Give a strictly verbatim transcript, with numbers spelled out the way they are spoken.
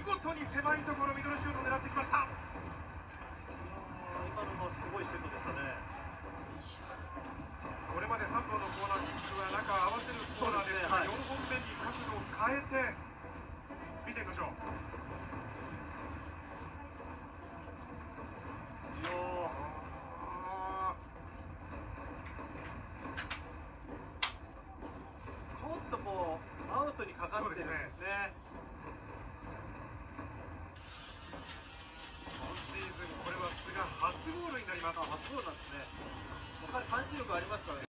事に狭いところミドルシュートを狙ってきました。 今のもすごいシュートでしたね。 これまでさんぼんのコーナーキックは中合わせるコーナーですが、よんほんめに角度を変えて見てみましょう。 いやちょっとこうアウトにかかってるんですね。 今シーズンこれは菅初ゴールになります。 あ、初ゴールなんですね。パンチ力ありますからね。